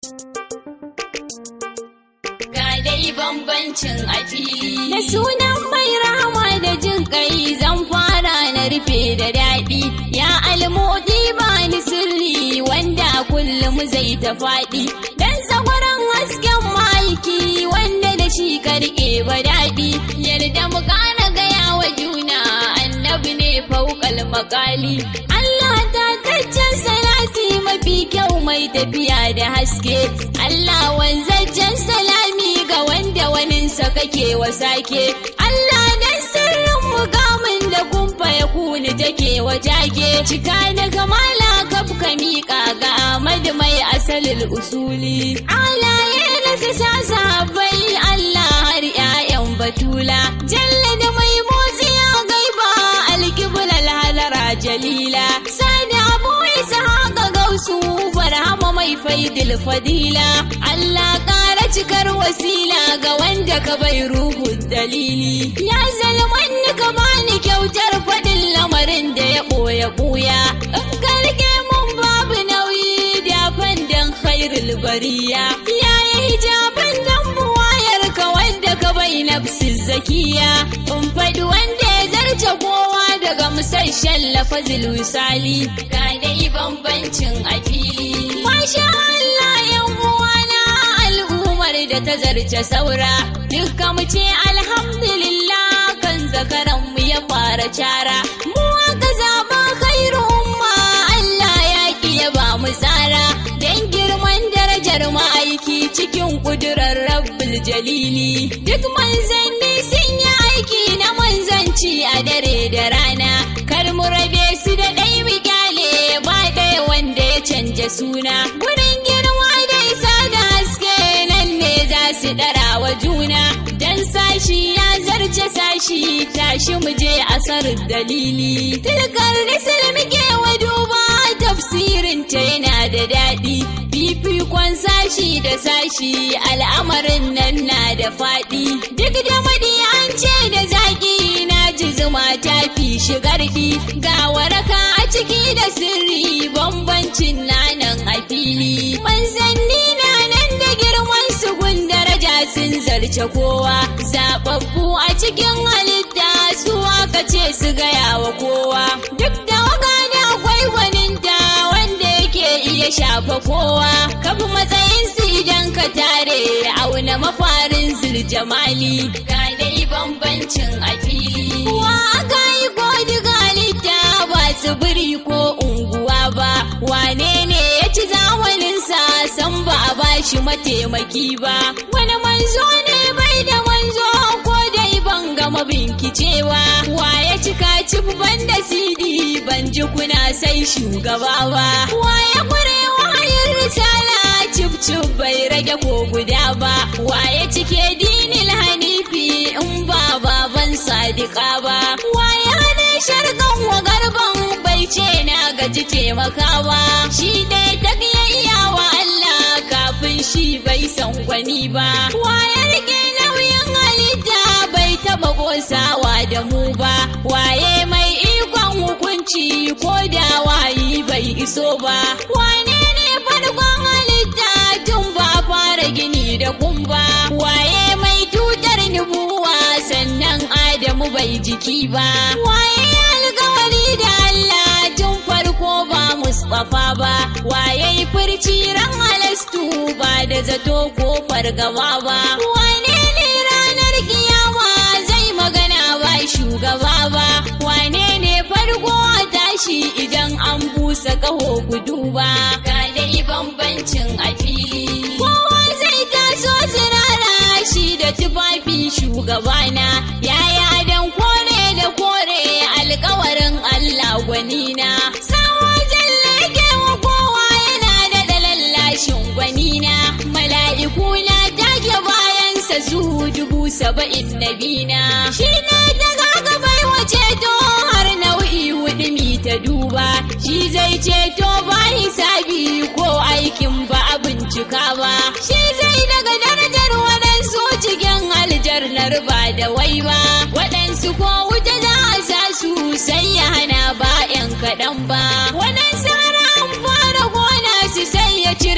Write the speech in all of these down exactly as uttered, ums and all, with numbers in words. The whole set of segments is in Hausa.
Ga dai bambancin a fili. Da sunan mai rahama da jin kai zan fara na rufe da daɗi. Ya almodi ba ni sirri wanda kullum zai ta faɗi. Dan tsagwaron hasken maiki wanda da shi karke ba daɗi. Yarda mu ƙara gaya wa juna annabi ne faukal makali. Allah ta taccen salati mafi kyau mai tafiya da haske. Allah wanzaccen salami ga wanda waninsa kake wasake. Allah dan sirrin mukamin da kumfa ya kuni take wajage. Cika da kamala kaf ka miƙa ga Ahmad mai asalin usuli. Alaye na sa sahabbai Allah har 'ya'yan batula. Jalla da mai motsi ya gaiba alkiblar halara jalila. Sani abu isa haka gausu barhama mai faidil fadila. Allah ƙara cikar wasila ga wanda ka bai ruhu dalili. Ya zalman ka bani kyautar fadin lamarin da ya ɓoye ɓuya. In ka rike mun babu nauyi da fandan khairul bariya. Ya yi hijaban dan buwayar ka wanda ka bai nafsi zakiya. In faɗi wanda ya zarce kowa daga musasshen lafazil wisali. Ga dai bambancin a fili. Masha Allah yan uwana al'ummar da ta zarce saura. Dukka mu ce alhamdulillah kan zakaran mu ya fara cara. Mu aka zaba khairu umma Allah ya ki ya ba mu tsara. Dan girman darajar ma'aiki cikin kudurar rabbul jalili. Duk manzanni sun yi aiki na manzanci a dare da rana. Kar mu rabe su da ɗai mu kyale ba ɗaya wanda ya canja suna. Gurin girma da isa da haske nan ne za su ɗara wa juna. Dan sashi ya zarce sashi tashi mu je asar dalili. Tilkar risil muke wa duba tafsirin ta yana da daɗi. Fifikon sashi da sashi al'amarin nan na da faɗi. Duk da madiyan ce da zaki na ji zuma ta fi shigarki. Ga waraka a ciki da sirri bambancin nanan a fili. Manzanni na nan da girman su gun daraja sun zarce kowa. Zababbu a cikin halitta su aka ce su gaya wa kowa. Duk da waka da akwai gwaninta wanda yake iya shafa kowa. Kafi matsayin su idan ka tare auna mafarin zuljamali. Ga dai bambancin a fili. Wa aka yi ko duk halitta ba tsibiri ko unguwa ba. Wane ne ya ci zamaninsa san ba a bashi mataimaki ba. Wani manzo ne bai da manzo ko dai ban gama binkicewa. Wa ya cika cif ban da sidi ban ji kuna sai shugaba ba. Wa ya kure wahayin risala cif cif bai rage ko guda ba. Wa ya cike dinil hanifi in ba baban sadiqa ba. Wa ya hane sharkan wa garban bai ce na gaji taimakawa. Shi dai ta iya wa Allah kafin shi bai san gwani ba. Wa ya rike nauyin halitta bai taba kosawa da mu ba. Waye mai ikon hukunci ko da wayi bai iso ba. Wane ne farkon halitta tun ba fara gini da kumba. Waye mai tutar nubuwa sannan Adamu bai jiki ba. Waye alkawari da Allah tun farko ba Mustafa ba. Waye furci ran halastu ba da zato ko fargaba ba. Wane ne ranar kiyama zai magana ba shugaba ba. Wane ne farko a tashi idan an busa kaho gudu ba. Ga dai bambancin a fili. Kowa zai taso tsirara shi da tufafi shugabana. Yaya dan kore da kore alkawarin Allah gwanina. Sawa jalle ke wa kowa yana da dalallashin gwanina. Mala'iku na take bayansa su dubu saba'in nabina. Shi ne daga gabar wace to har nau'i hudu mi ta duba. Shi zai ceto ba hisabi ko aikin ba a bincika ba. Shi zai daga darajar waɗansu cikin aljarnar ba da wai ba. Waɗansu ko wuta za a sa su sai ya hana ba 'yan kaɗan ba. Waɗansu har an fara gona su sai ya cire su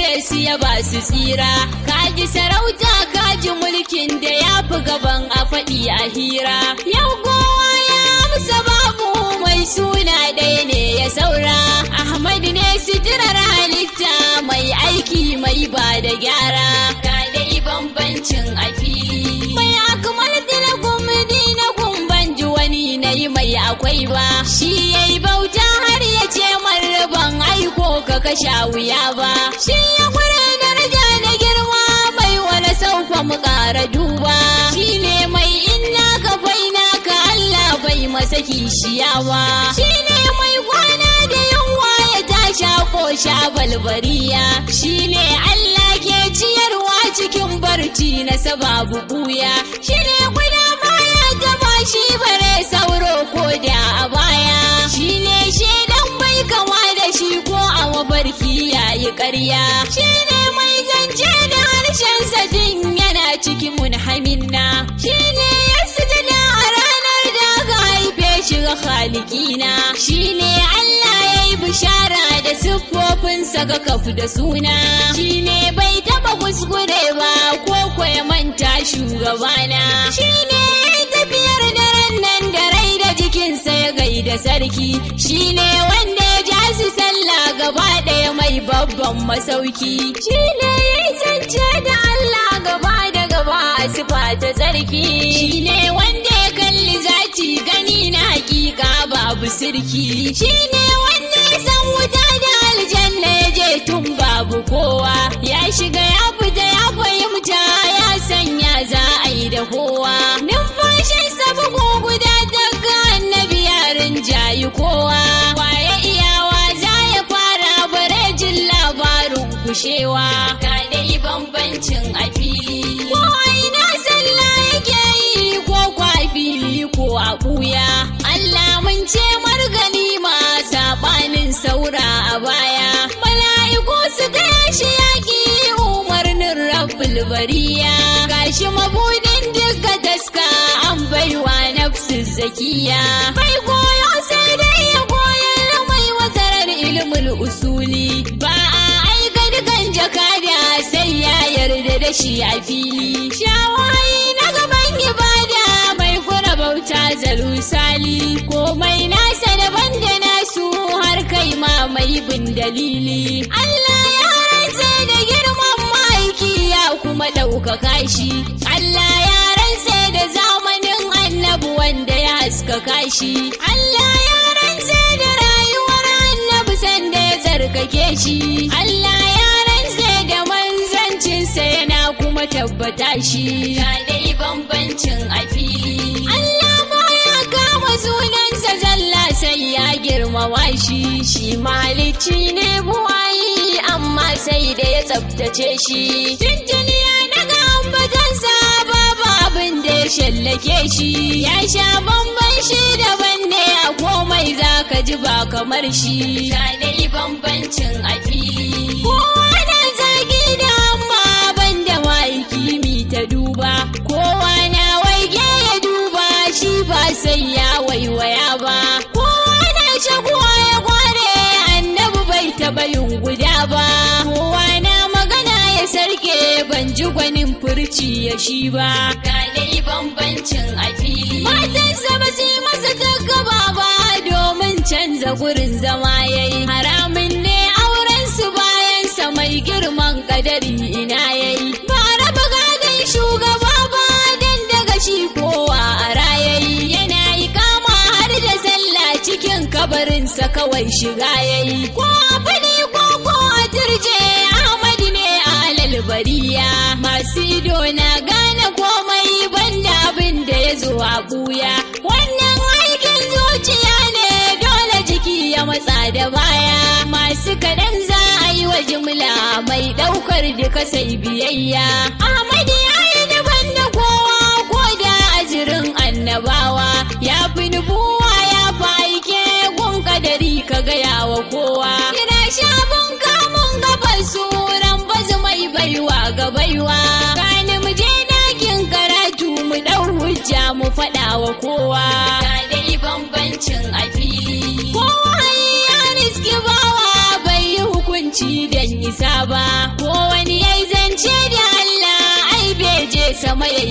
ya ba su tsira. Kaji sarauta kaji mulkin da ya fi gaban a faɗi a hira. Yau kowa ya amsa babu mai suna ɗaya ne ya saura. Ahmad ne sitirar halitta mai aiki mai ba da gyara. Ga dai bambancin a fili. Mai akmal dilakun dinakun ban ji wani na yi mai akwai ba. Shi yayi bauta har ya ce marban aiko ka kasha wuya ba. Shi ya kware daraja da girma mai wani saufa mu ƙara duba. Shi ne mai inna ka faina ka Allah bai masa kishiya ba. Shi ne mai kwana da yunwa ya tasha ko sha balbariya. Shi ne Allah ke ciyarwa cikin barci na sababu buya. Shi ne guda baya taba shi bare sauro ko da a baya. Shi ne shedan bai kama da shi ko a mabarki yayi ƙarya. Shi ne mai zance da harshen sadin yana cikin munhaminna. Shi ne ya sujada a ranar da aka haife shi ga Khaliqina. Shi ne Allah ya yi bishara da siffofinsa ga kafu da suna. Shi ne bai taba kuskure ba ko kwaya manta shugabana. Shi ne ya tafiyar daren nan da rai da jikinsa ya gaida sarki. Shi ne wanda ya ja su sallah gaba ɗaya mai babban masauki. Shi ne ya zance da Allah gaba da gaba a sifa ta tsarki. Shi ne wanda ya kalli zati gani na hakika babu sirki. Shi ne wanda ya san wuta da aljanna ya je tun babu kowa. Ya shiga ya fita ya fahimta ya sanya za a yi da kowa. Numfashinsa bugu guda daga annabi yarin jayi kowa. Waye iyawa za ya fara bare jin labarin kushewa. Ga dai bambancin a fili. Ko ina sallah yake yi ko kwa fili ko a ɓuya. Allah mun ce margani ma saɓanin saura a baya. Mala'iku su taya shi yaƙi umarnin rabbul bariya. Gashi mabudin duka taska an baiwa nafsu zakiya. Bai koyo sai dai ya koyar mai wazarar ilmul usuli. Ba a aika dukan jakada sai ya yarda da shi a fili. Shawayi na gaban ibada mai kura bauta zalusali. Komai nasa daban da nasu har kai ma mai bin dalili. Allah ya rantse da girman ma'aiki ya kuma ɗaukaka shi. Allah ya rantse da zamanin annabi wanda ya haskaka shi. Allah ya rantse da rayuwar annabi sanda ya tsarkake shi. Allah ya rantse da manzancinsa yana kuma tabbata shi. Ga dai bambancin a fili. Allah baya kama sunansa zalla sai ya girmama shi. Shi mahalicci ne buwayi amma sai da ya tsabtace shi. Tuntuni ya daga ambatansa babu abin da ya shallake shi. Ya sha bamban shi daban ne a komai za ka ji ba kamar shi. Ga dai bambancin a fili. Kowa na zagi da amma ban da ma'aiki mi ta duba. Kowa na waige ya duba shi ba sai ya waiwaya ba. Kowa na shakuwa ya kware annabi bai taɓa yin guda ba. Kowa na magana ya sarke ban ji gwanin furci ya shi ba. Ga dai bambancin a fili. Matansa ba su yi masa takaba ba domin canza gurin zama yayi. Haramun ne auren su bayan sa mai girman kadari ina yayi. Ba raba gadon shugaba ba dan daga shi kowa a rayayi. Yana yi kama har da sallah cikin kabarinsa kawai shiga yayi. Ko a fadi ko ko a turje Ahmad ne alal bariya. Masu ido na gane komai banda abin da ya zo a buya. Wannan aikin zuciya ne dole jiki ya matsa da baya. Masu kaɗan za a yi wa jimla mai ɗaukar duka sai biyayya. Ahmad ya yi daban da kowa ko da ajirin annabawa. Ya fi nubuwa ya fi aike gun kadari ka gaya wa kowa. Kira shafin kamun gaban suran bazu mai baiwa ga baiwa. Kani mu je dakin karatu mu ɗau hujja mu faɗa wa kowa. Ga dai bambancin a fili. Kowa ya riski bawa bai yi hukunci dan isa ba. Kowa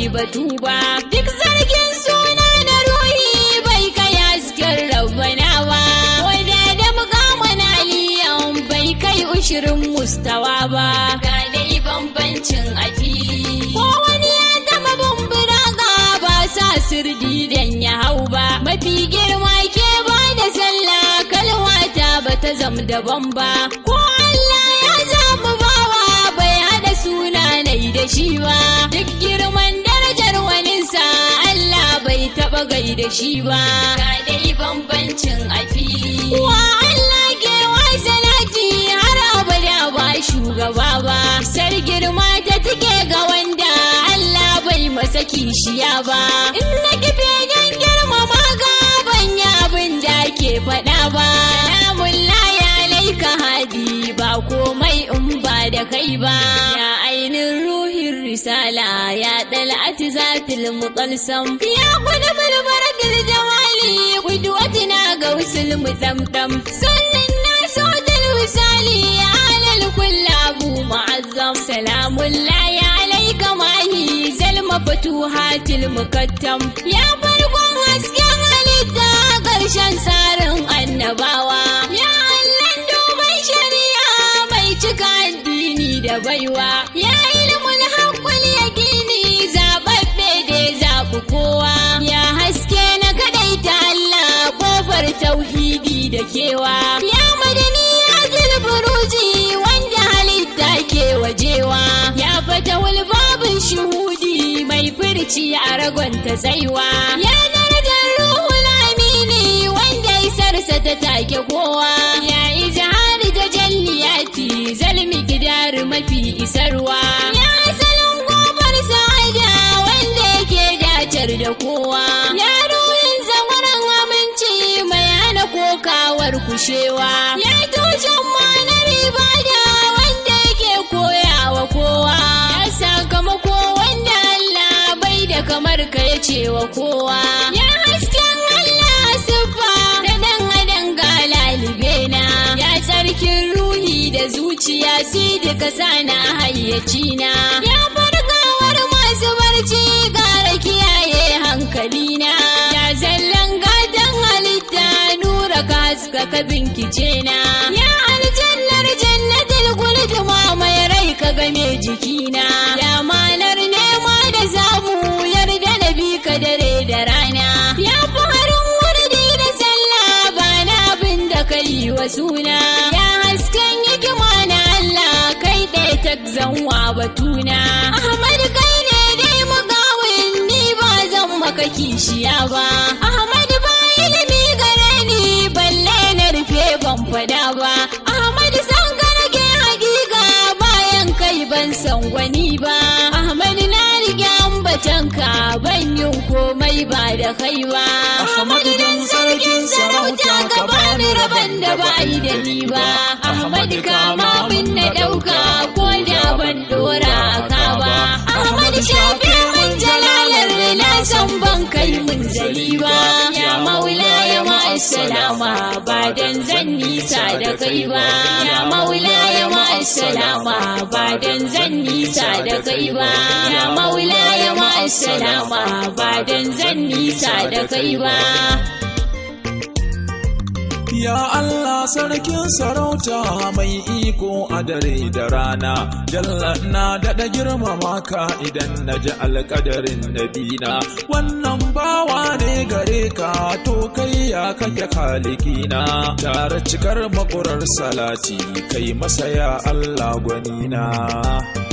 bai batu ba. Duk zargin suna na ruhi bai kai hasken rabbana ba. Wanda da mukamin aliyan bai kai ushirin mustawa ba. Ga dai bambancin a fili. Ko wani ya taba bumbura ga ba sa sirdi dan ya hau ba. Mafi girma ke ba da sallah kalwata ba ta zam daban ba. Ko Allah ya zama bawa bai hada suna nai da shi ba. Duk girman darajar waninsa Allah bai taba gai da shi ba. Ga dai bambancin a fili. Wa Allah ke wa salati har abada ba shugaba ba. Sar girma ta take ga wanda Allah bai masa kishiya ba. In na kife dan girmama ga ban yi abin da ke faɗa ba. Salamun lahi alaika hadi ba komai in ba da kai ba. Ya ainin ruhin risala ya dal'ati zatil muqalsam. Ya qulubul barakil jawali qudwatina gausul mutamtam. Sallin nasu dal wisali alal kulli abu mu'azzam. Salamun lahi alaika mahi zalma fatuhatil mukattam. Ya farkon hasken halitta ƙarshen tsarin annabawa. Ya Allah duban shari'a mai cika addini da baiwa. Ya ilmul haqqul yaqini zababbe da zabu kowa. Ya haske na kadaita Allah kofar tauhidi da kewa. Ya madani ajil buruji wanda halitta ke wajewa. Ya fatawul babin shuhudi mai furci a ragonta tsaiwa. Ya darajar ruhul amini wanda isarsa ta take kowa. Ya izhari da jalliyati zalmi gidar mafi isarwa. Ya asalin gobar sa'ada wanda yake dacar da kowa. Ya ruhin zamaran aminci mai hana kokawar kushewa. Ya tushen manar ibada wanda yake koyawa kowa. Ya sakamako wanda Allah bai da kamar ka ya cewa kowa. Ya hasken Allah siffa da dan adan ga lalibena. Ya tsarkin ruhi da zuciya sidi ka sana hayyacina. Ya fargawar masu barci gara kiyaye hankalina. Ya zallan gadon halitta nura ka haska ka binkice na. Ya aljannar jannatul khuld ma mai rai ka game jikina. Ya manar nema da zamu yarda na bi ka dare da rana. Ya farin wurdi da sallah ba na abin da kai wa suna. Ya hasken hikima na Allah kai ɗaya tak zanwa batuna. Ahmad kai ne dai mugawin ni ba zan maka kishiya ba. Ahmad ba ilimi gare ni balle na rufe ban fada ba. Ahmad san ka rage hakika bayan kai ban san gwani ba. Ahmad na rige ambatanka ban yin komai ba da kai ba. Ahmad dan sarkin sarauta ka bani rabon da ba yi da ni ba. Ahmad kama bin na ɗauka ko da ban dora ka ba. Ahmad shafe mun jalalar na san ban kai mun zali ba. Ya maula ya ma'assalama ba dan zan nisa da kai ba. Ya maula ya ma'assalama ba dan zan nisa da kai ba. Ya maula ya ma'assalama ba dan zan nisa da kai ba. Ya Allah sarkin sarauta mai iko a dare da rana. Jalla na daɗa girmama ka idan na ji alƙadarin nabina. Wannan bawa ne gare ka to kai ya kake kalikina. Tare cikar makurar salati kai masa ya Allah gwanina.